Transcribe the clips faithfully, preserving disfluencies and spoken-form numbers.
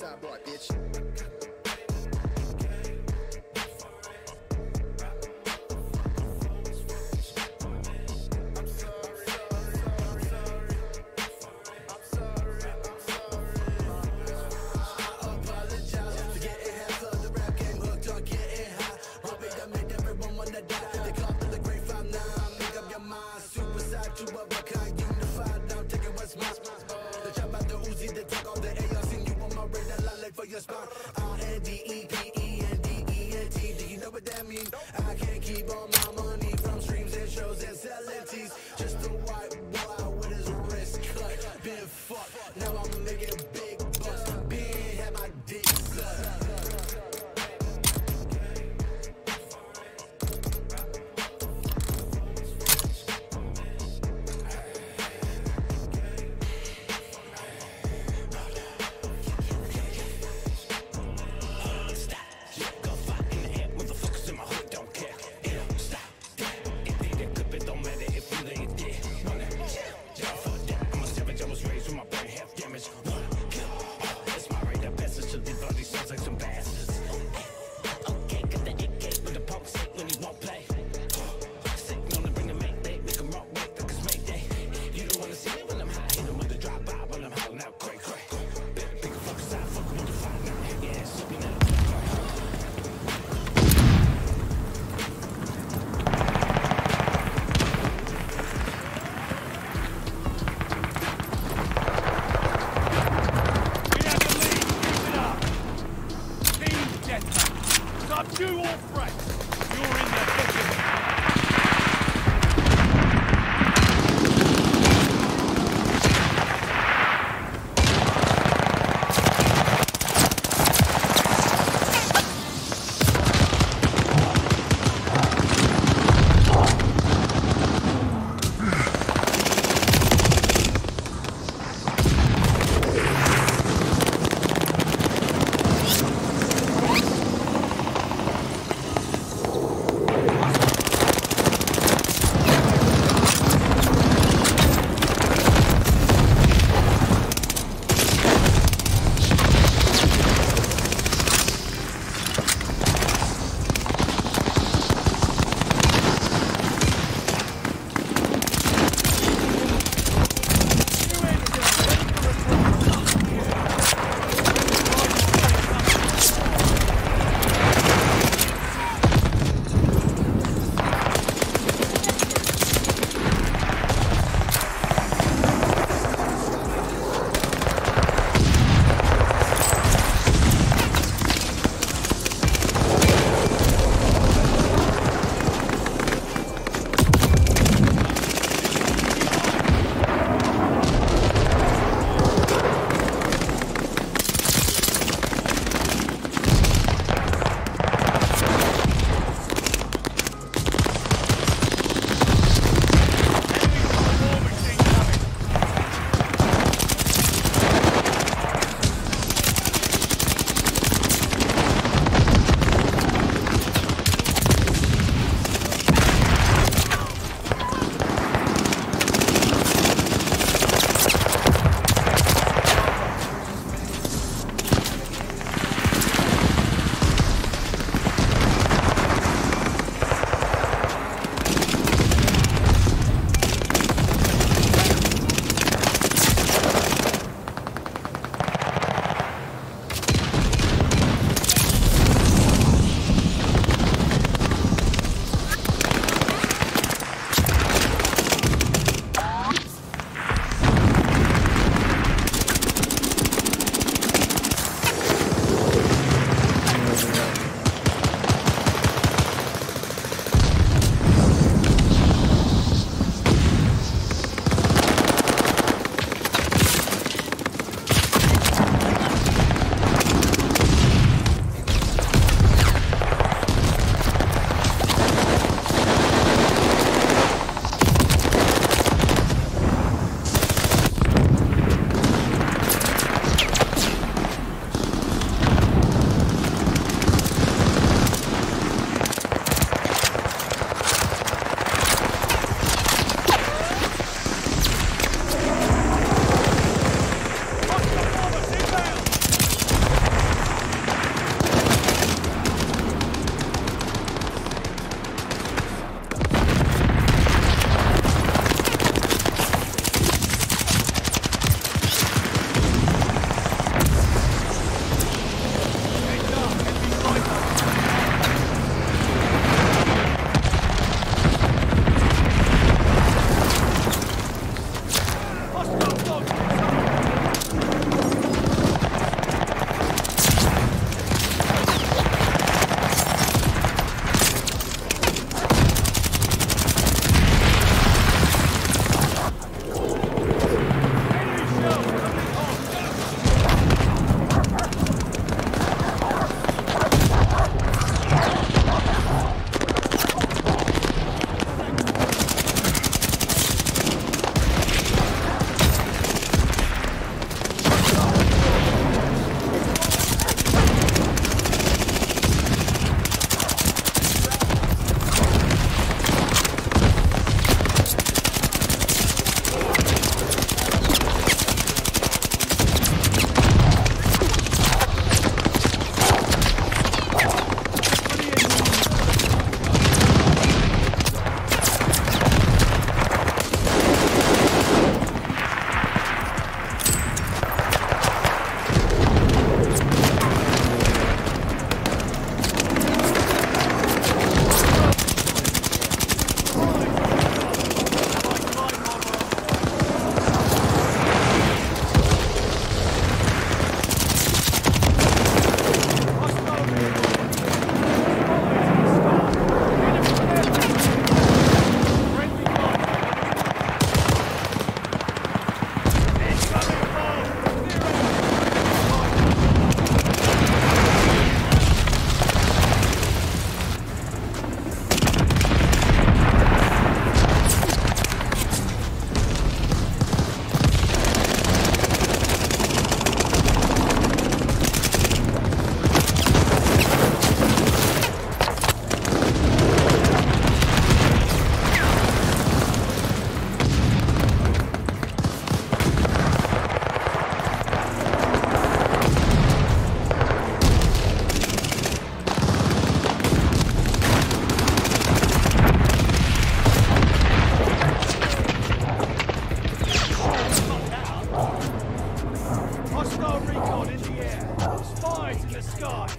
Southside boy, bitch. For your spot, R N D E P E N D E N T. Do you know what that means? I can't keep all my money from streams and shows and selling teas. Just a white boy with his wrist cut. Been fucked, now I'm making big bucks. Been had my dick sucked. Hostile recon in the air. Spies in the sky.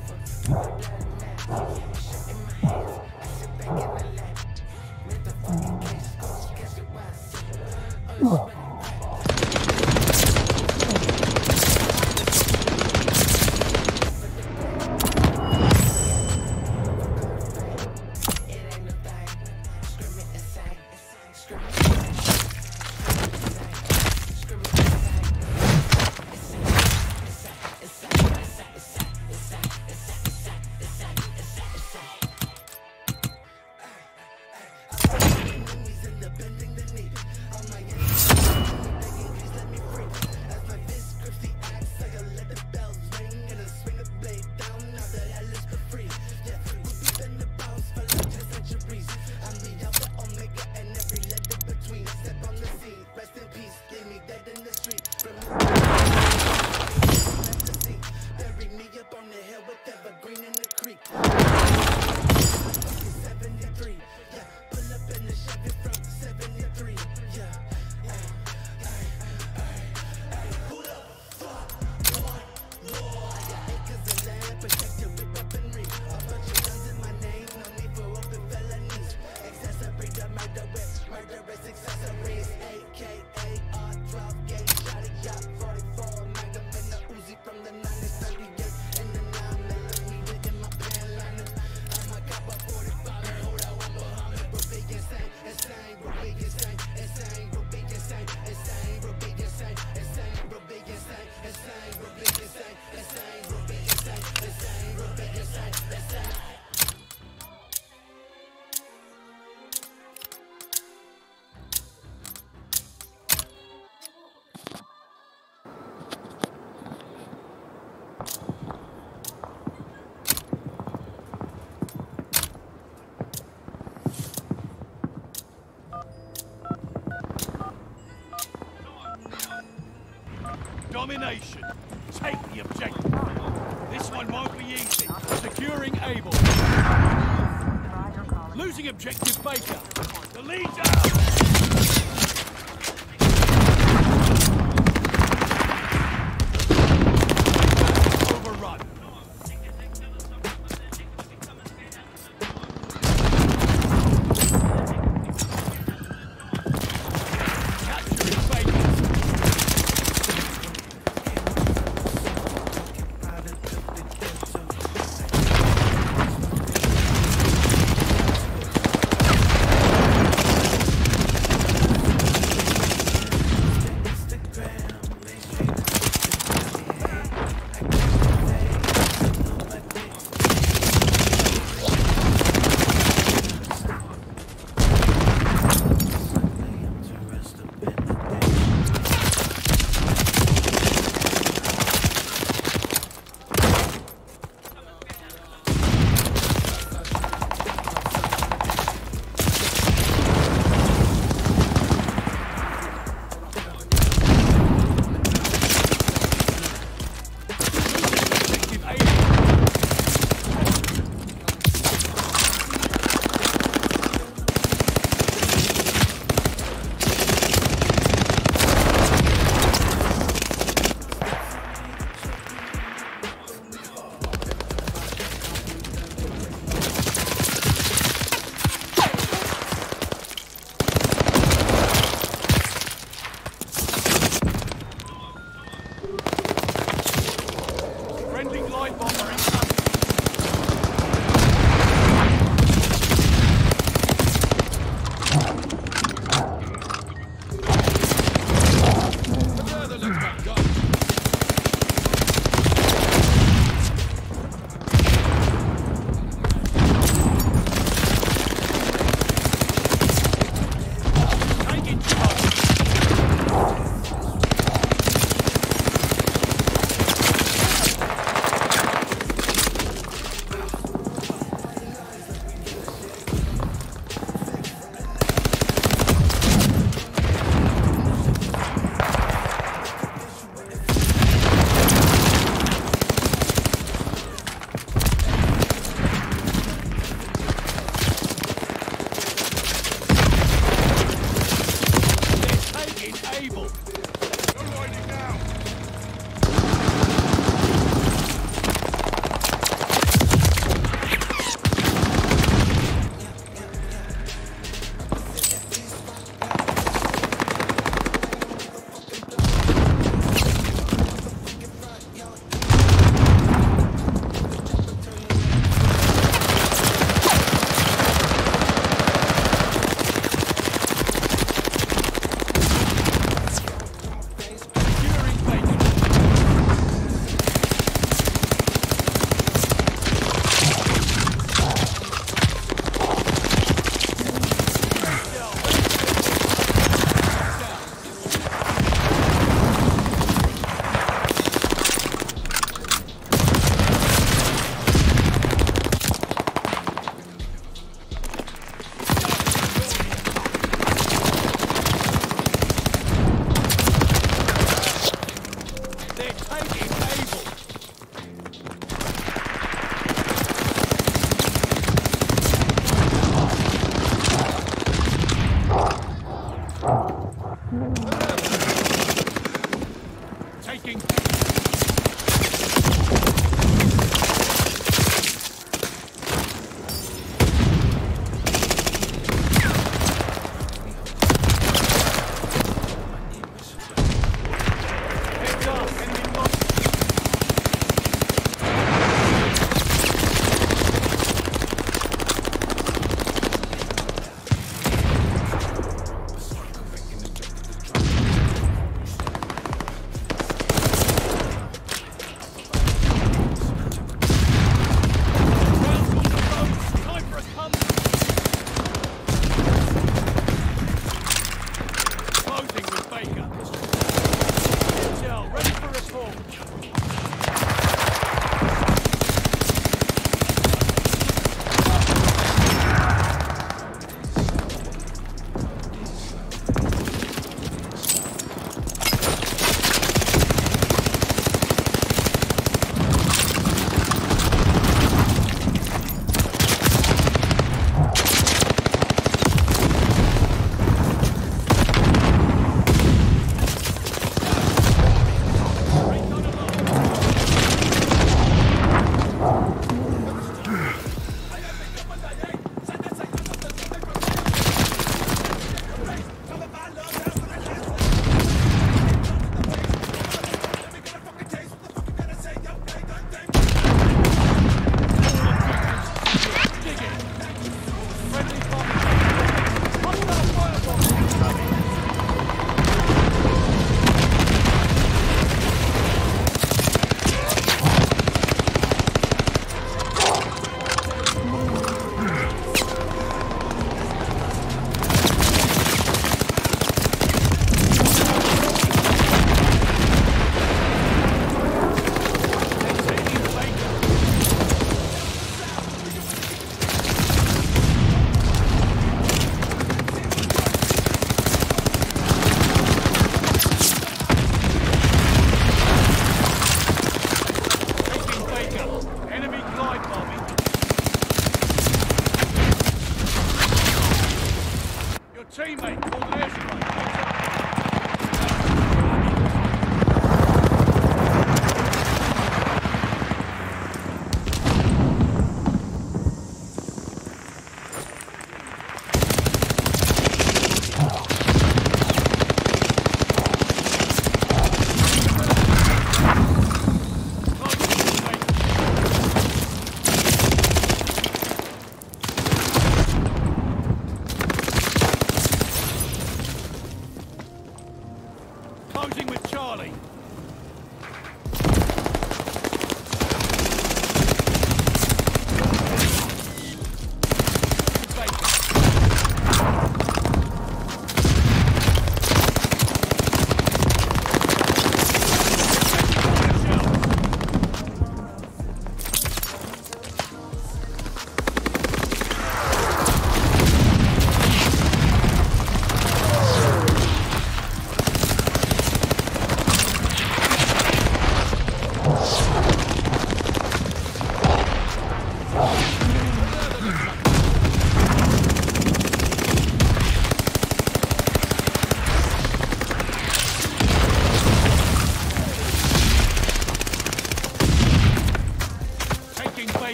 Domination. Take the objective. This one won't be easy. Securing Able. Losing objective Baker. The lead's out!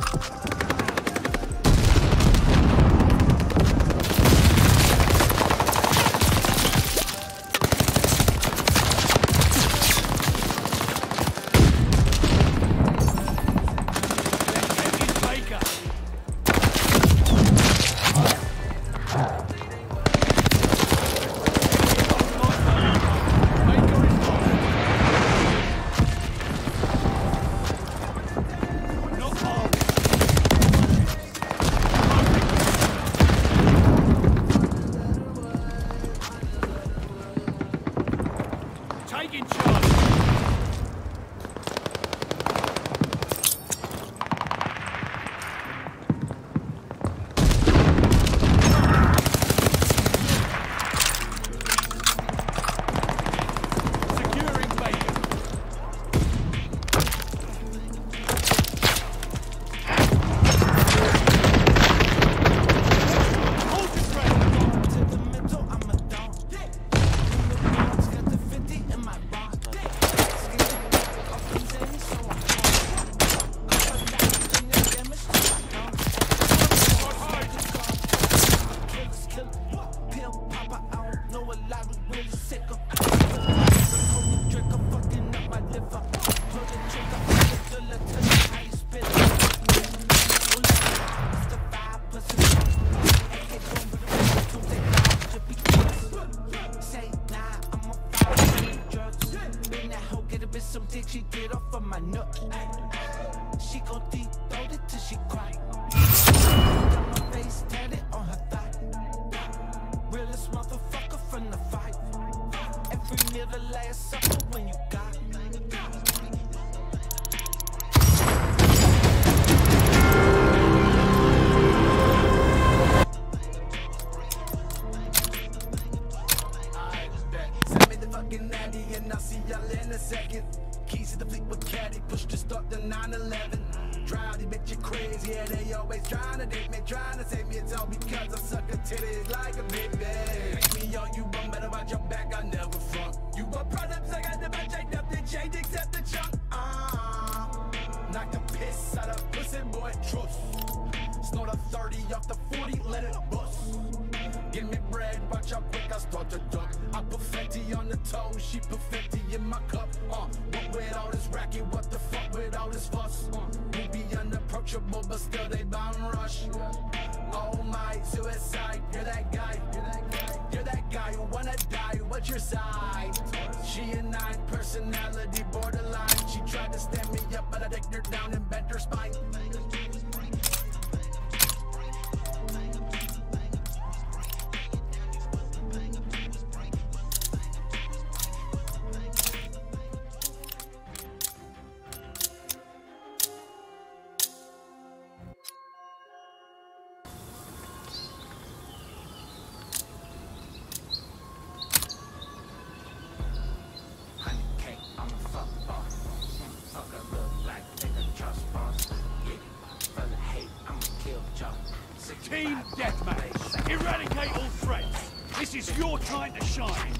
Team deathmatch. Eradicate all threats. This is your time to shine.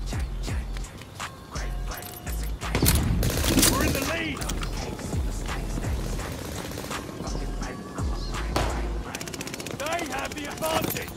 We're in the lead. They have the advantage.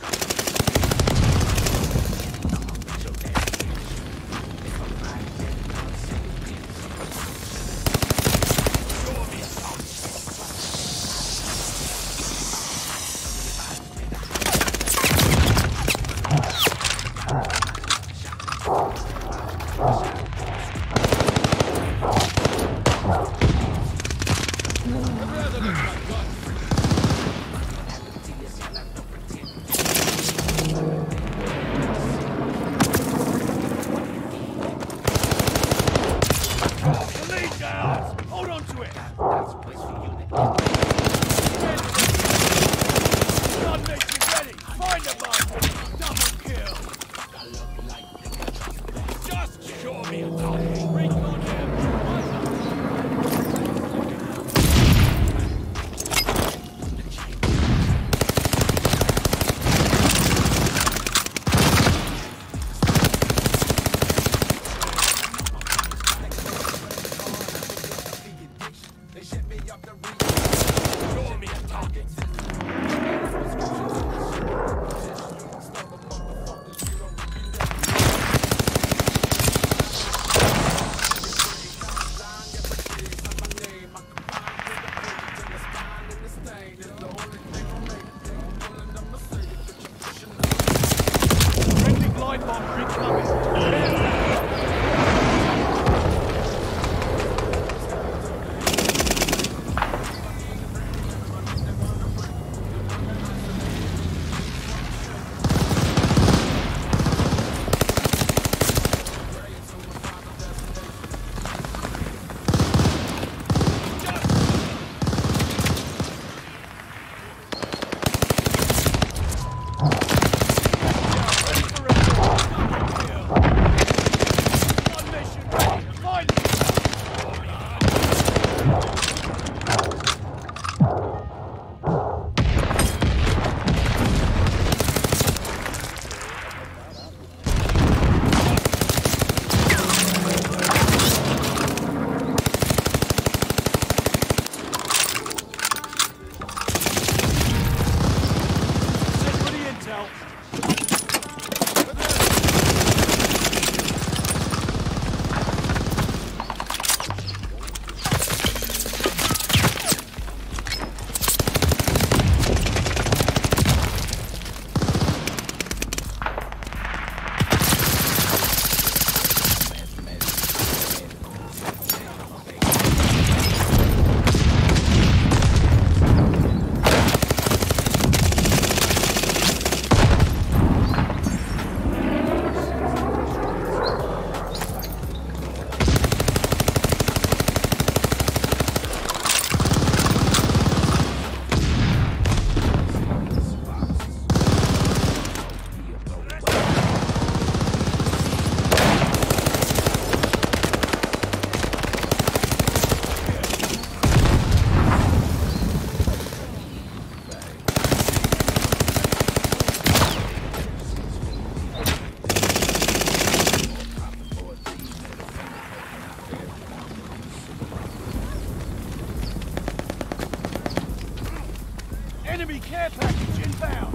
Enemy care package inbound.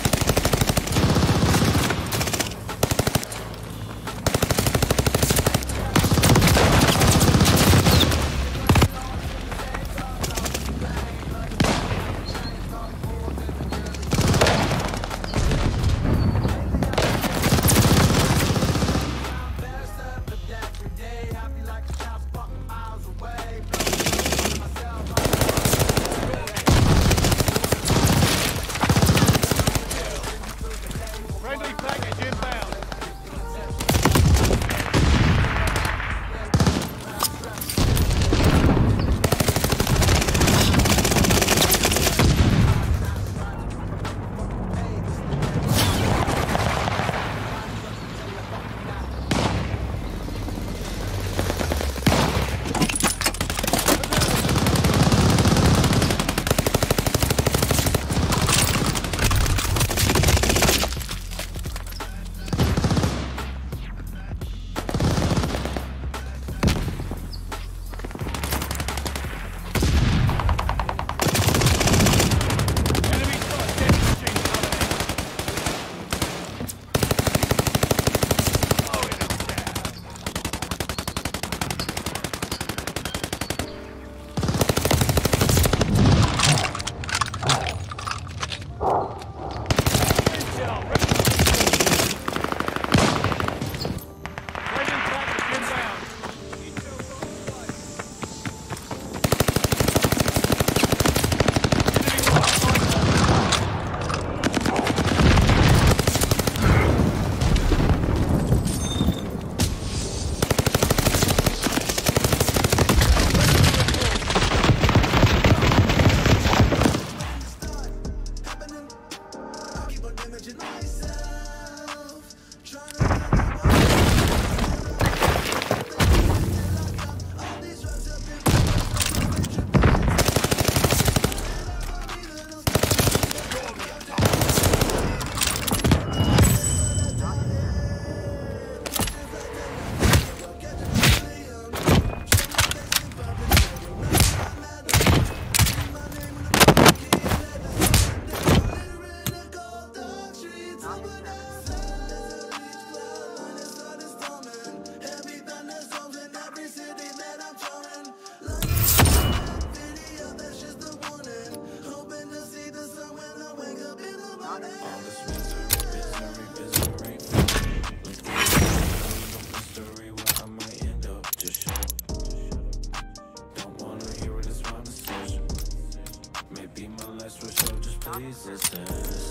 Friendly package inbound. Please listen.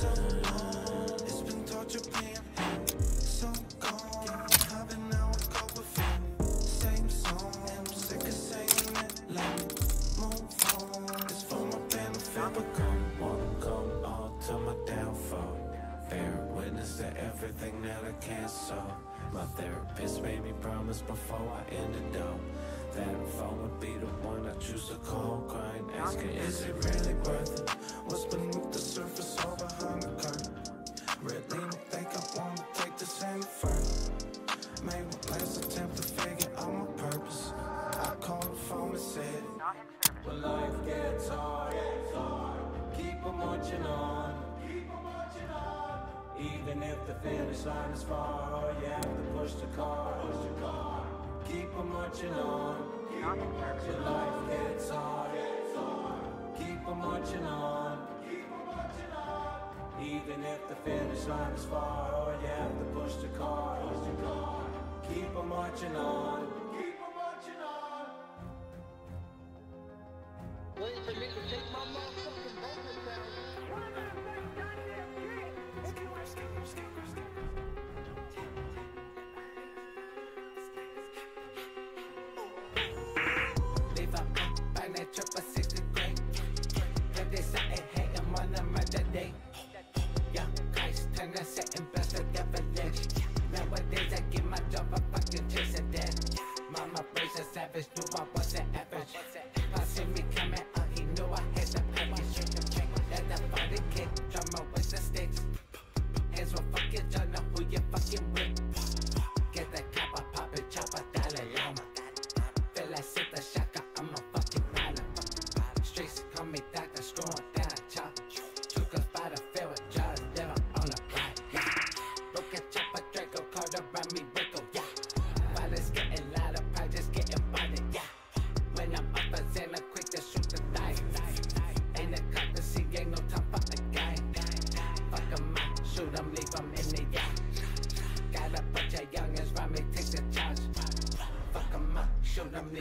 It's been torture being so gone. Having now a couple of same song. I'm sick of saying it. Let me move on. It's for my benefit. I become one, come all to my downfall. Bear witness to everything that I can't solve. My therapist made me promise before I ended up that phone would be the one I choose to call, crying, asking, is it really worth it? What's beneath the surface or behind the curtain? Really don't think I wanna take this any further. Made one last attempt to figure out my purpose. I called the phone and said, when life gets hard, keep on marching on. Even if the finish line is far, or you have to push the car, push the car. Keep on marching on. Your life gets hard. Keep on marching on. Even if the finish line is far, or you have to push the car, push the car. Keep on marching on. Keep on marching on. Waiting for me to take my motherfucking bonus down. Nowadays I get my job, I fucking chase a death. Mama brace a savage, do I was an average. I see me coming out, he knew I had the package. Let the body kick, drama with the sticks. Hands will fuck you, don't know who you fucking with. Get that copper, pop it, chopper, Dalai Lama. Feel like sit the shaka, I'm a fucking rider. Streets call me doctor, screwing down, chop.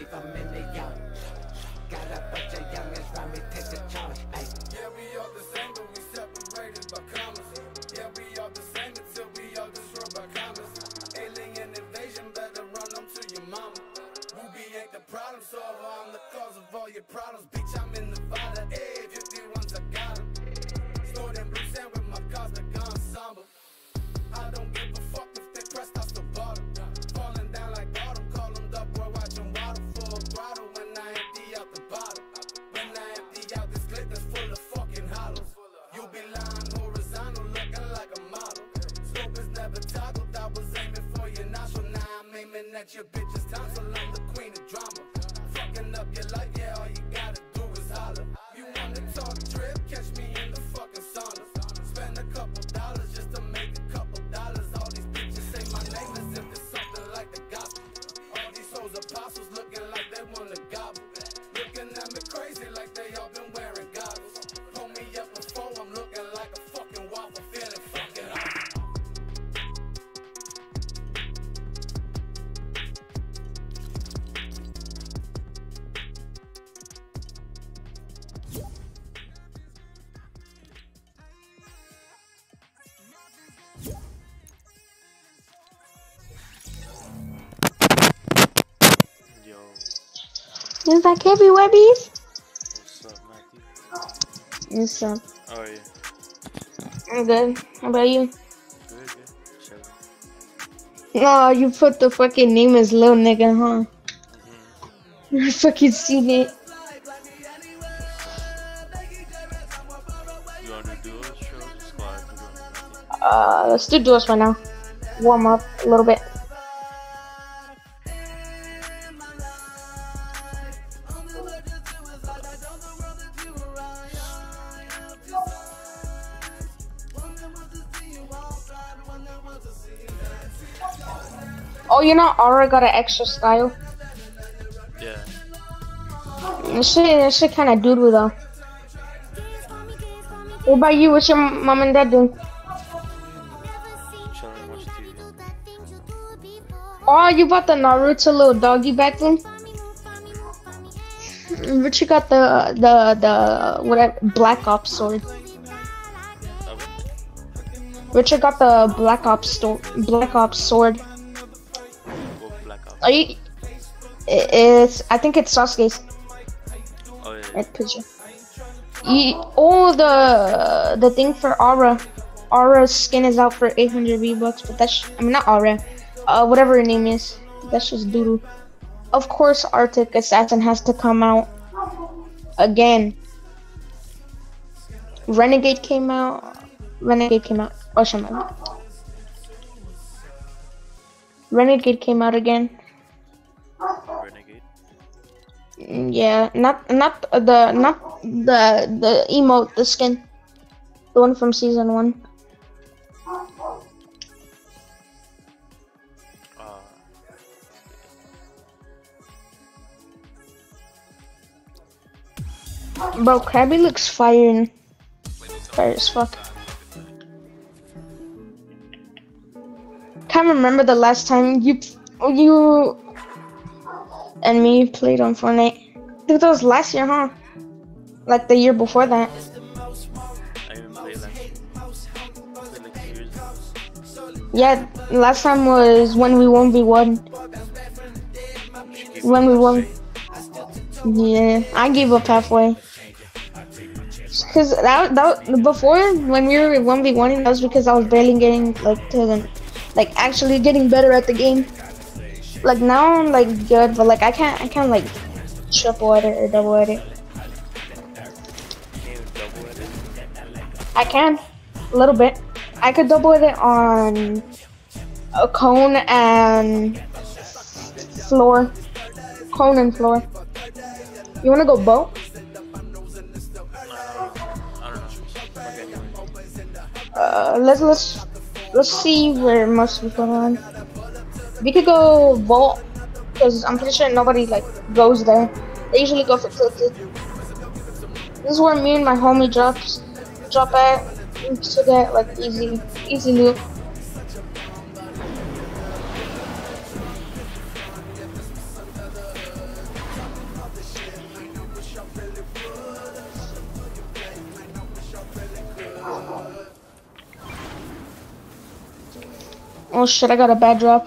if I'm in the yard. Got a bunch of youngins round me, take the charge. Ay. Yeah, we all the same, but we separated by commas. Yeah, we all the same until we all destroyed by commas. Alien invasion, better run them to your mama. Ruby ain't the problem solver, I'm the cause of all your problems. Bitch, I'm in Nevada, ayy, fifty-ones, I got them. Stored in blue sand with my cars, the gun ensemble. I don't give a fuck if they pressed off the bottom. Falling down like autumn, call them up, boy, watching water full throttle when I empty out the bottle. When I empty out this clip that's full of fucking hollows. You be lying horizontal, looking like a model. Scope is never toggled, I was aiming for your nostril. Now I'm aiming at your bitch's tonsil, I'm the queen of drama. Fucking up your life, yeah, all you gotta do is holler. You wanna talk trip, catch me in the fucking sauna. Spend a couple dollars just to make a couple dollars. All these bitches say my name as if it's something like the gospel. All these hoes apostles looking like they wanna gobble. Looking at me crazy like they all been wearing goggles. Pull me up before I'm looking like a fucking waffle, feeling fucking awesome. Yo, Is that K B Webbies? what's up, Matthew? What's up? How are you? I'm good. How about you? Good, good. Chilling. Oh, you put the fucking name as Lil Nigga, huh? Mm-hmm. I fucking seen it. You want to do a show or squad? Uh, let's do duels right now. Warm up a little bit. Oh, you know, Aura got an extra style. Yeah. This shit, this shit kind of doodle though. What about you? What's your mom and dad doing? Chilling, watching T V. Oh, you bought the Naruto little doggy back then? Richie got the the the whatever Black Ops sword. Okay. Richard got the Black Ops sto Black Ops sword. Go Black Ops. Are you? it- It's I think it's Sasuke's. Oh, yeah. Right picture. You, oh, the the thing for Aura. Aura's skin is out for eight hundred V-Bucks, but that's I mean not Aura. Uh, whatever her name is. That's just doodle. Of course, Arctic Assassin has to come out again. Renegade came out. Renegade came out. Oh, shit, man. Renegade came out again. Renegade. Mm, Yeah, not not the not the the emote, the skin, the one from season one. Uh, Bro, Krabby looks fire and fire as fuck. Can't remember the last time you you and me played on Fortnite. I think that was last year, huh? Like the year before that. I even played like, played like two years ago. Yeah, last time was when we one v one. When we won. Yeah, I gave up halfway. Cause that that before when we were one v one, that was because I was barely getting like to the, like actually getting better at the game. Like now I'm like good, but like I can't I can't like triple edit or double edit. Can you double edit? I can a little bit. I could double edit on a cone and floor, cone and floor. You wanna go bow? I don't know. Okay, anyway. Uh, let's let's let's see where most people are on. We could go vault because I'm pretty sure nobody like goes there. They usually go for tilted. This is where me and my homie drops drop at to get like easy easy loot. Oh shit, I got a bad drop.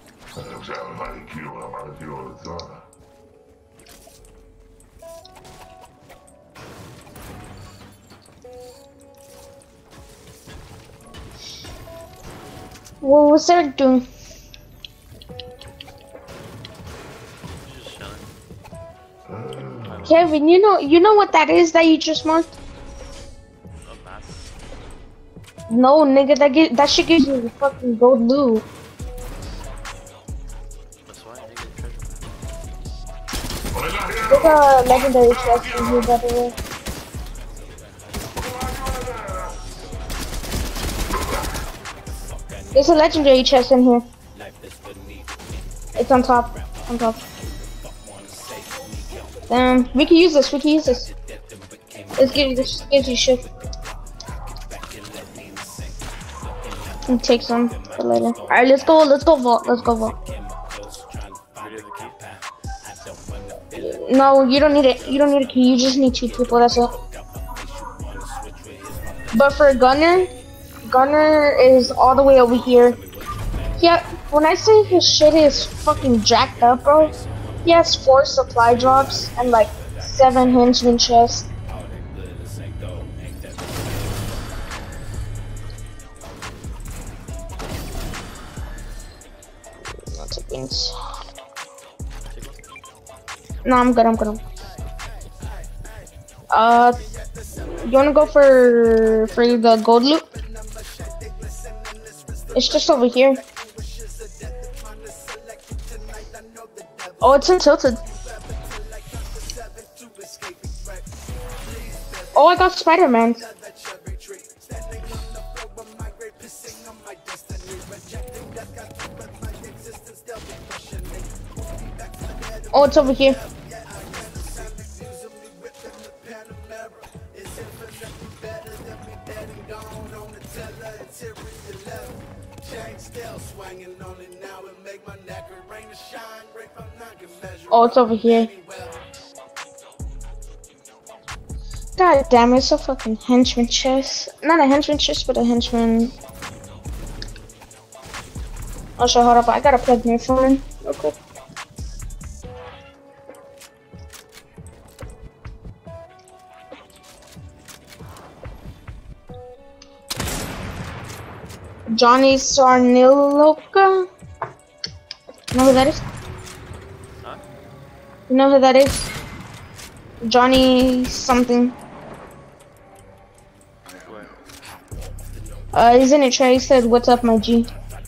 Well, what's Eric doing? Just chilling. Kevin, you know you know what that is that you just marked? A map. No, nigga, that get that shit gives you fucking gold loot. That's why I get treasure. There's a legendary chest in here, by the way. There's a legendary chest in here. It's on top. On top. Damn, we can use this. We can use this. Let's give you this. Gives you shit. And take some for later. All right, let's go. Let's go vault. Let's go vault. No, you don't need it. You don't need a key. You just need two people. That's it. But for Gunner, Gunner is all the way over here. Yeah, when I say his shit is fucking jacked up, bro, he has four supply drops and like seven henchman chests. That's a beans. No, I'm good. I'm good. Uh, you wanna go for for the gold loot? It's just over here. Oh, it's untilted. Oh, I got Spider-Man. Oh, it's over here. Oh, it's over here. God damn it, it's a fucking henchman chest. Not a henchman chest, but a henchman. Oh shit, hold up, I gotta plug my phone in real quick. Johnny Sarniloka? You know who that is? Huh? You know who that is? Johnny something. Where? Uh, he's in a tray. He said, "What's up, my G?"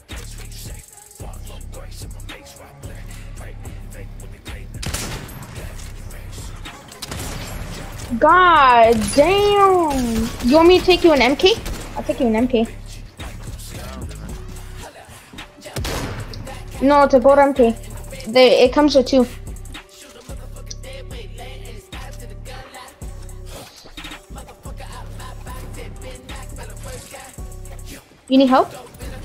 God damn! You want me to take you an M K? I'll take you an M K. No, it's a gold M K. They, it comes with two. You need help?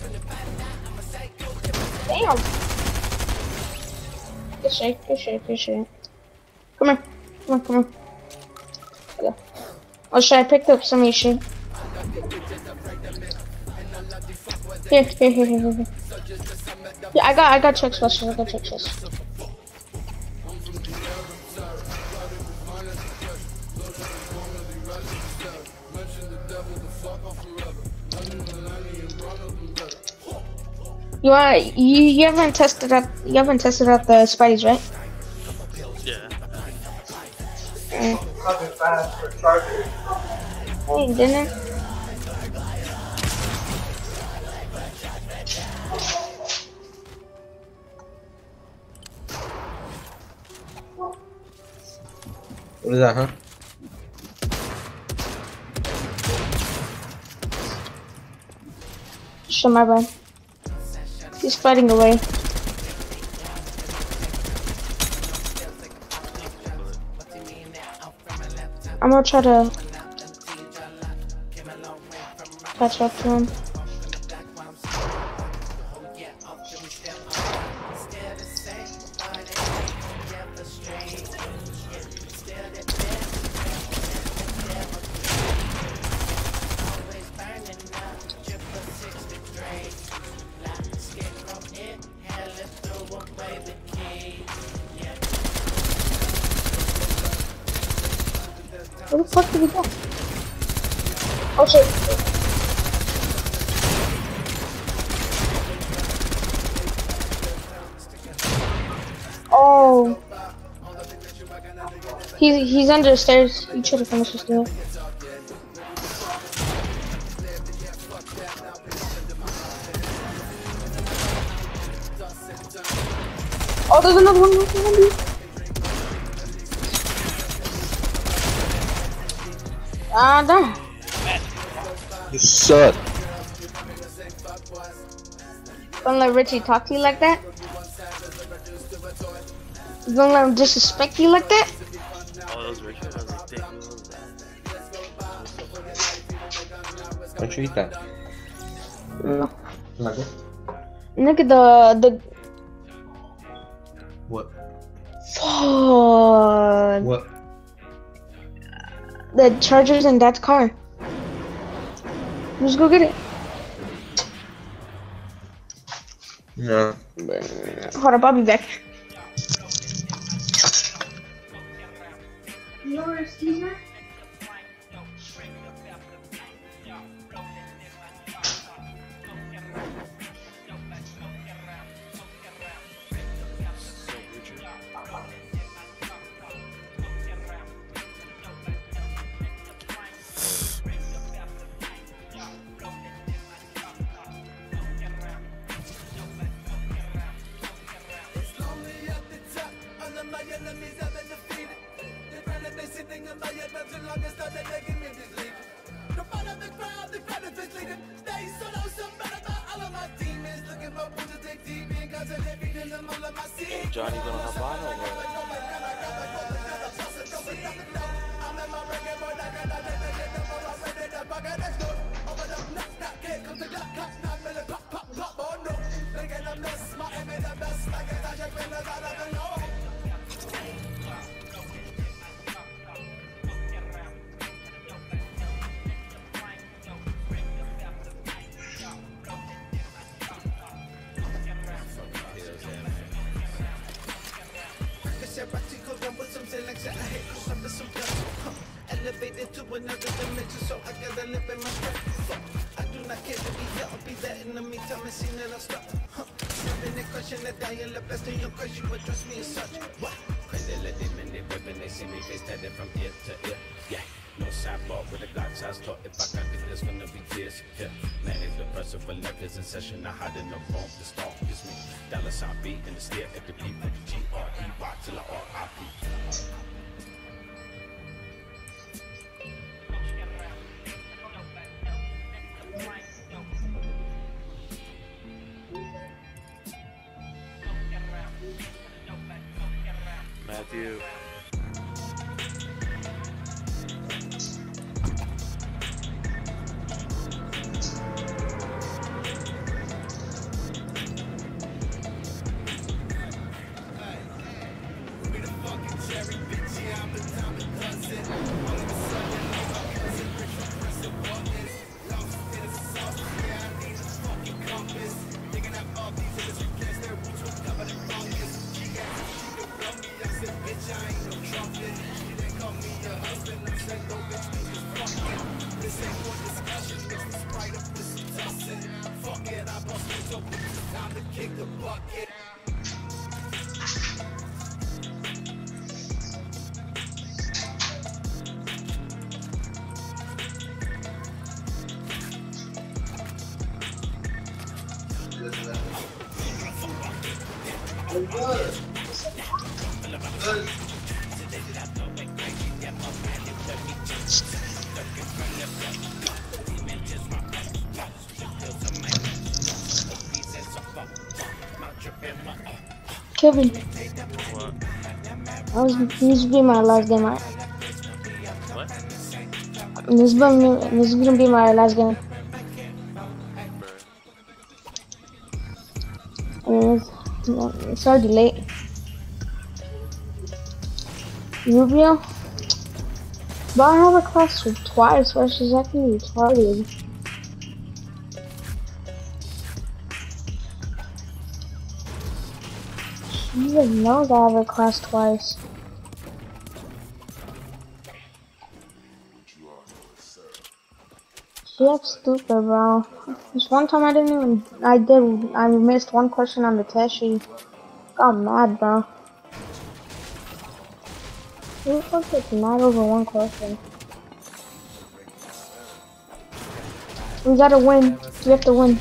Damn. Good shit, good shit, good shit. Come here. Come on, come on. Okay. Oh shit, I picked up some of your shit. Here, here, here, here, here. Yeah, I got, I got check specials, I got check specials. You want, you, you haven't tested out, you haven't tested out the Spideys, right? Yeah. Mm. Hey, didn't it? What is that, huh? Shit, my bad. He's fighting away. I'm gonna try to catch up to him. Where the fuck did he go? Oh shit. Oh. He's he's under the stairs. You should have finished the stairs. Oh, there's another one. There's another one. Ah, damn. You suck. Don't let Richie talk to you like that. You gonna let him disrespect you like that? Oh, that was Richard. I was like, damn, who was that? Don't you eat that? No. Not good. Look at the the. What? Fuck. What? The charger's in Dad's car. Let's go get it. No. Hold up, I'll be back. Johnny gonna hop on or what? Elevated to another dimension, so I gotta live in my strength. I do not care to be here, I'll be there in the meantime and seen that I'll stop. Never the question that I am the best in your question, you address me as such. What? Credit let them in their weapon, they see me face tatted from ear to ear. Yeah, no sidewalk with a God size talk. If I got it, there's gonna be tears. Yeah, manage the pressure for levels in session. I hide in the room, the stalk is me. Dollar sign B and the stare at the P with the G R E Y till I R I P. Matthew. Kevin, What? I was, this will be my last game. I, What? this, is gonna, this is gonna be my last game. And it's, it's already late. Rubio? But I have a class for twice versus actually retarded. You even know that I have a class twice. That's stupid, bro. This one time I didn't even. I did. I missed one question on the test sheet. Got mad, bro. Who the fuck gets mad over one question? We gotta win. We have to win.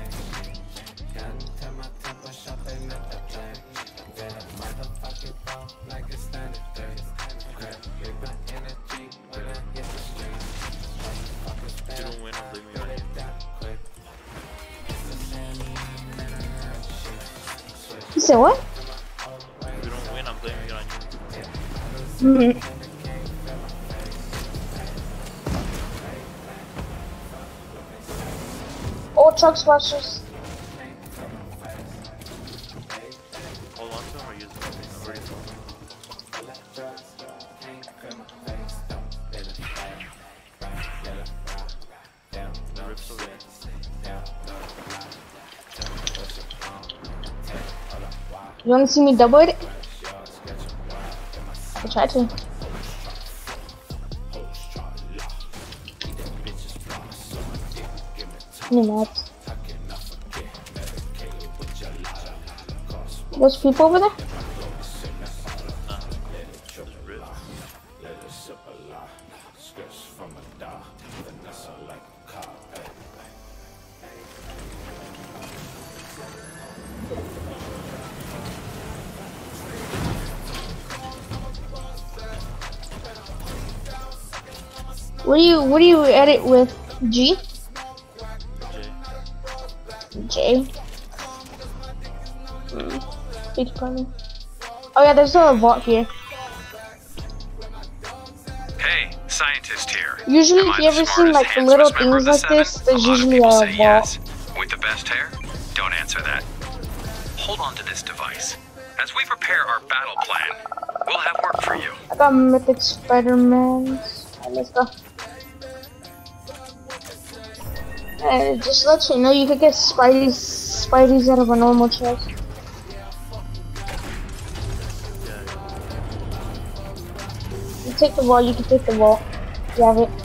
You said what? If you don't win, I'm blaming it on you. Mm-hmm. All truck splashes. Hold on to them or use them? I'm ready for them. The rips over there. You wanna see me double it? I try to. Any maps? There's people over there? What do you what do you edit with? G? J. Hmm. Big pardon. Oh yeah, there's a vault here. Hey, scientist here. Usually, Am if I you ever the seen smartest, like little handsomest member of things the like seven? this, there's A lot of usually people a say vault. yes. With the best hair? Don't answer that. Hold on to this device. As we prepare our battle plan, we'll have work for you. I got mythic Spider-Man. Alright, let's go. Hey, just let you know you could get Spidey's Spidey's out of a normal chest. You take the ball, you can take the ball. You have it.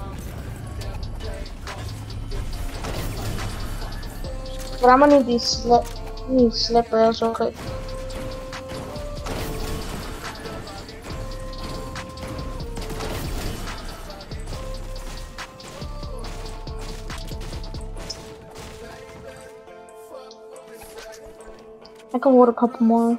But I'm gonna need these slip these slip rails real quick. I can hold a couple more.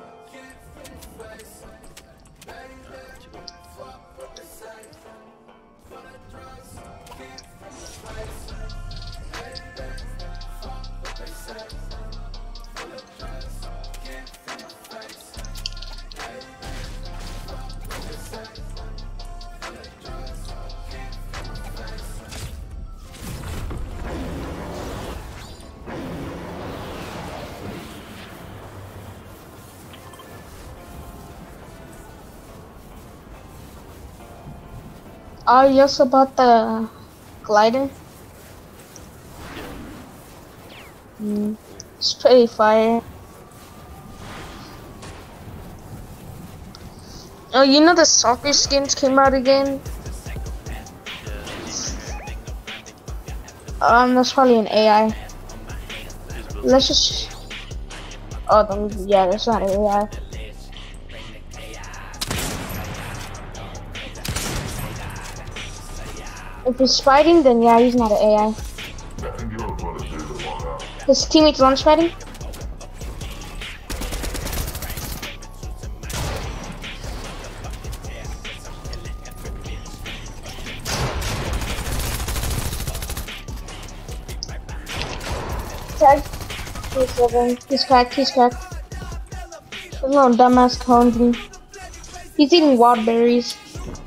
Oh, you also bought the glider? Mm, it's pretty fire. Oh, you know the soccer skins came out again? Um, that's probably an A I. Let's just... Oh, then, yeah, that's not an A I. If he's fighting, then yeah, he's not an A I. His teammates launch fighting? Tag. He's seven. He's cracked, he's cracked. There's a little dumbass cone. He's eating wild berries.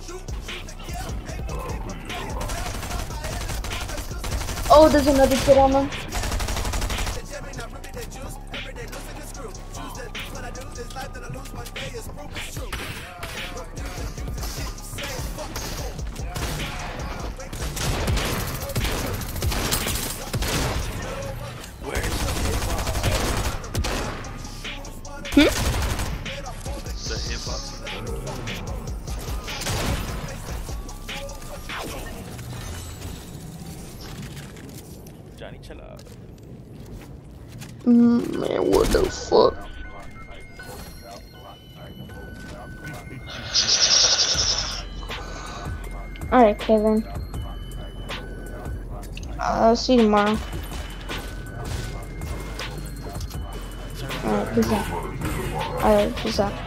Oh, there's another kid on them. Hmm? Johnny, chill out. Mm, man, what the fuck? Alright, Kevin. I'll see you tomorrow. Alright, peace out. Alright, peace out.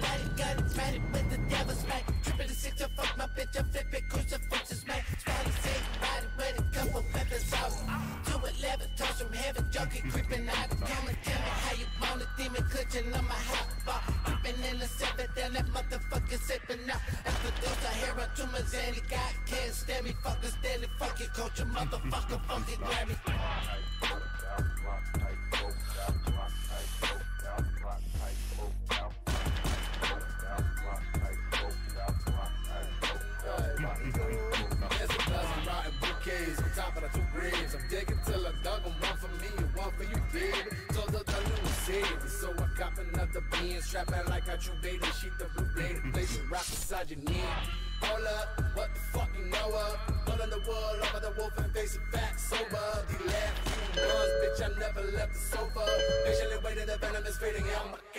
I'm digging till I dug them, one for me and one for you, baby. So the new city, so I cop another bean, strapping like I drew bait and sheet the blue blade, place you rock beside your knee. Hold up, what the fuck you know of? Pulling the wool over the wolf and facing back sober. The last few months, bitch, I never left the sofa. Patiently waiting, the venom is fading out.